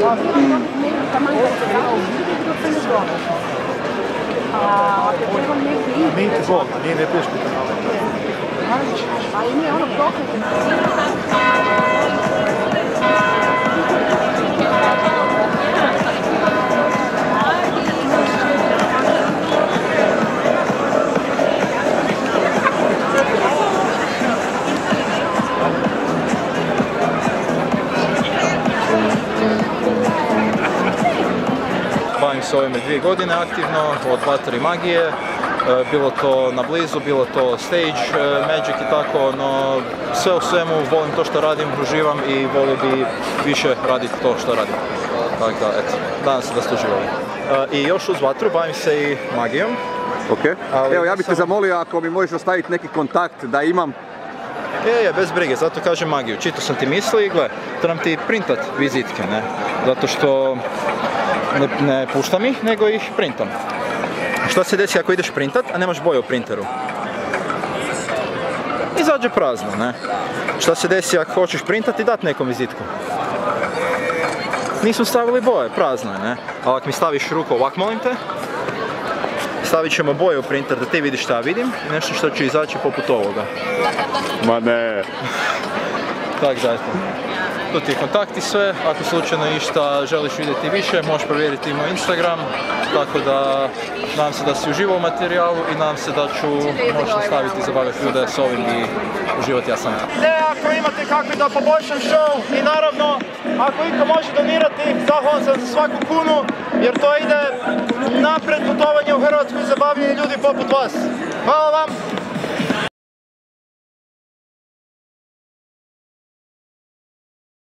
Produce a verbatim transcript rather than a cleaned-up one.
Nije ti bol, nije ne piješ kanale. Ali nije ono prokletno. Bavim se ovime dvije godine aktivno, od vatre i magije, bilo to na blizu, bilo to stage, magic i tako, no sve u svemu volim to što radim, uživam i volio bi više raditi to što radim. Tako da, eto, nadam se da ste uživali. I još uz vatru bavim se i magijom. Ok, evo ja bih te zamolio ako mi možeš ostaviti neki kontakt da imam. Je, je, bez brige, zato kažem magiju. Čitao sam ti misli i gle, trebam ti printat vizitke, ne? Zato što ne, ne puštam ih, nego ih printam. Šta se desi ako ideš printat, a nemaš boje u printeru? Izađe prazno, ne? Šta se desi ako hoćeš printat i dat nekom vizitku? Nismo stavili boje, prazno je, ne? Ali ako mi staviš ruku ovak, molim te, stavit ćemo boje u printer da ti vidiš šta ja vidim i nešto što će izaći poput ovoga. Ma ne. Tak da, eto. Tu ti je kontakt i sve, ako slučajno išta želiš vidjeti više, možeš provjeriti moj Instagram, tako da nadam se da si uživao u materijalu i nadam se da ću možeš nastaviti zabavljati ljude s ovim i uživati ja sam. Ne, ako imate kakvi da poboljšam show i naravno, ako iko može donirati, zahvalan sam za svaku kunu, jer to ide napred putovanje u Hrvatsku i zabavljanje ljudi poput vas. Hvala vam!